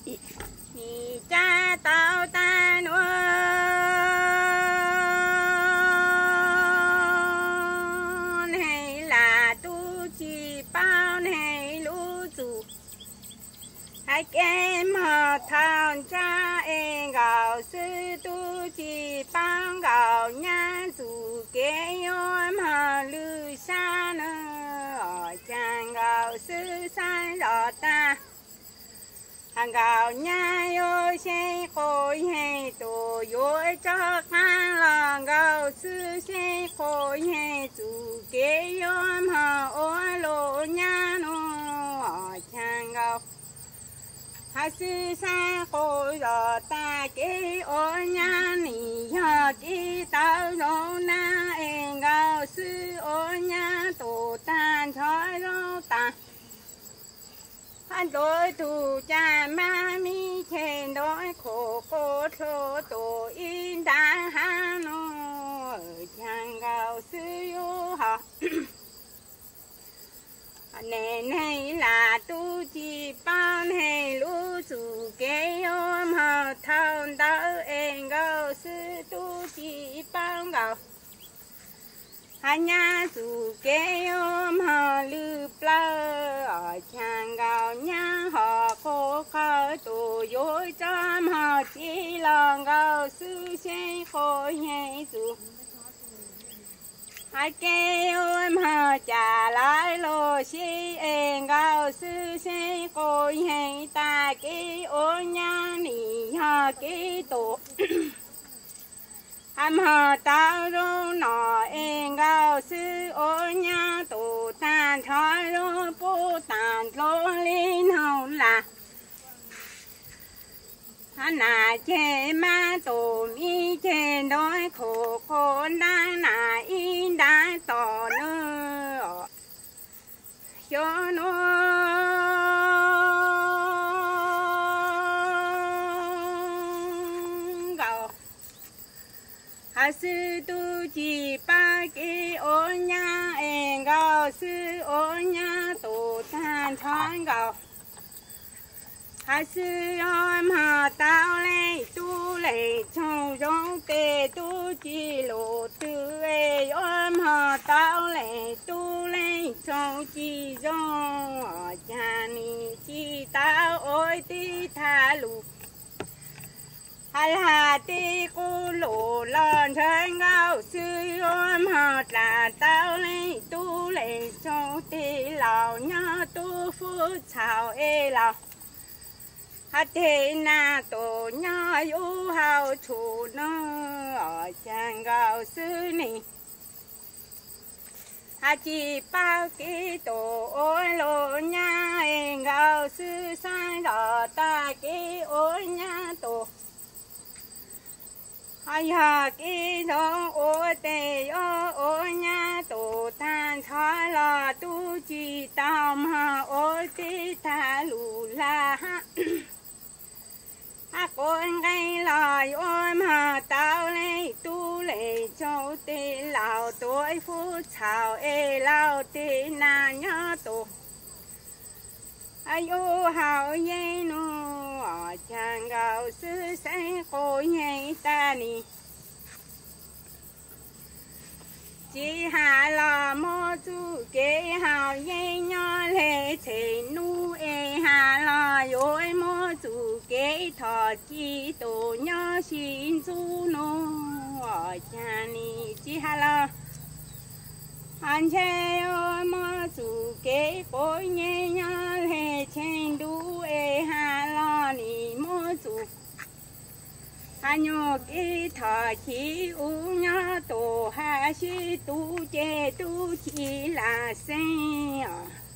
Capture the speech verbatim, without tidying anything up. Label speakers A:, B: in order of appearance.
A: 你家到丹罗hay là tu chỉ bao này lũ chủ hai kem họ thằng cha em gạo sư tu chỉ bao gạo nha dù kế ôm họ lưu xa nữa chàng gạo sư sai rõ ta hàng gạo nha yo xe khối hay tổ yo cho khăn lòng gạo sư xe khối hay chủ kế ôm họ ô lô nha nó chàng gạo hai sư xa khối rõ ta kế ô nha nì ho kế tao rô na em gạo sư ô nha tổ tan thói rô ta anh đôi thủ cha ma mi trên đôi khổ khổ thô tổ in đã hà nội chàng gạo sư yêu học nên hay là tu chỉ bao hay lũ chủ kế ôm họ thâu đỡ em gạo sư tu chỉ bao gạo hai nhà chủ kế ôm họ lưu plơ chàng gạo nhà họ khô khơi tổ dối trăm họ chỉ lòng gạo sư xe khối hay chủ hai kế ôm họ trả lại lô xí em gạo sư xe khối hay ta kế ô nhà nì họ kế tổ ham hờ tao rô nọ em gạo sư ô nha tổ tàn thói rô bố tàn lô linh hậu là hắn nà chê ma tổ mi chê đôi khổ khổ đa nà in đá tỏ nơ cho nó hà sư tu chỉ ba cái ô nha em gạo sư ô nha tổ than thoáng gạo hà sư ôm hà tao lấy tu lấy trong trong tê tu chỉ lộ tư ê ôm hà tao lấy tu lấy trong chỉ trong cha ni chỉ tao ôi tí tha lụ hai hà tê cô lộ lon thân gạo sư ôm họ là tao lấy tu lấy trong tê lào nhá tu phu chào ê lào hà tê na tổ nhá yu hào chủ nó ở chàng gạo sư này hà chỉ bao cái tổ ôi lộ nha em gạo sư sai đỏ ta cái ôi nha tổ ai ha cái đó ô tê ô ô nha tổ tan thói lo tu chỉ tam ha ô tê ta lù la ha ha con gây lời ôm ha tao lấy tu lấy châu tê lao tuổi phú chào ê lao tê na nhớ tổ ai ô hào dây nu chàng gạo sư sẽ khối hay ta nì chỉ hà là mô chú kế hào dây nhỏ lệ chế nu ê hà là dối mô chú kế thọ chi tổ nhỏ xin chú nu cha nì chỉ hà là anh chê ô mô chú kế cối nhé nhỏ lệ trên đu ê hà lo nì mô chú hà nhô kê thọ chi u nhỏ tổ hà si tu chê tu chi là sen